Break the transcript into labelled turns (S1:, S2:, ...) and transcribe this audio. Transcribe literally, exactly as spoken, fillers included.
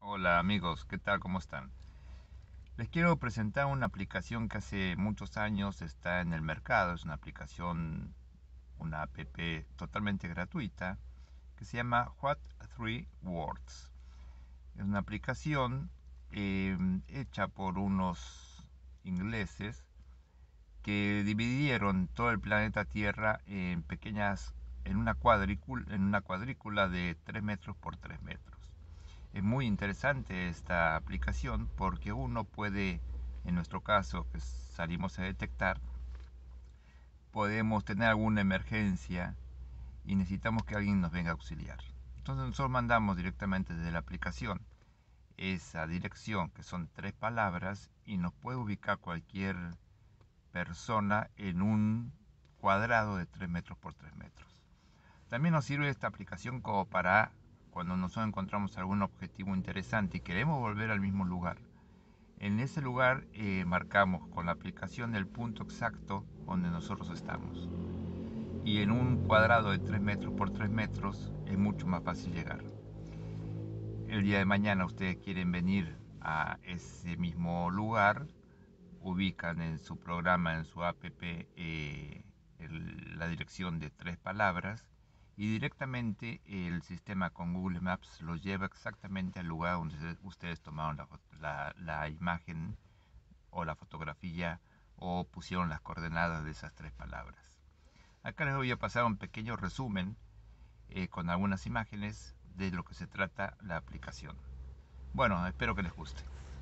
S1: Hola amigos, ¿qué tal? ¿Cómo están? Les quiero presentar una aplicación que hace muchos años está en el mercado. Es una aplicación, una app totalmente gratuita que se llama What Three Words. Es una aplicación eh, hecha por unos ingleses que dividieron todo el planeta Tierra en pequeñas, en una cuadrícula, en una cuadrícula de tres metros por tres metros. Es muy interesante esta aplicación porque uno puede, en nuestro caso, que salimos a detectar, podemos tener alguna emergencia y necesitamos que alguien nos venga a auxiliar. Entonces nosotros mandamos directamente desde la aplicación esa dirección, que son tres palabras, y nos puede ubicar cualquier persona en un cuadrado de tres metros por tres metros. También nos sirve esta aplicación como para cuando nosotros encontramos algún objetivo interesante y queremos volver al mismo lugar. En ese lugar eh, marcamos con la aplicación el punto exacto donde nosotros estamos. Y en un cuadrado de tres metros por tres metros es mucho más fácil llegar. El día de mañana ustedes quieren venir a ese mismo lugar, ubican en su programa, en su app, eh, el- la dirección de tres palabras y directamente el sistema con Google Maps los lleva exactamente al lugar donde ustedes tomaron la, la- la imagen o la fotografía o pusieron las coordenadas de esas tres palabras. Acá les voy a pasar un pequeño resumen eh, con algunas imágenes de lo que se trata la aplicación. Bueno, espero que les guste.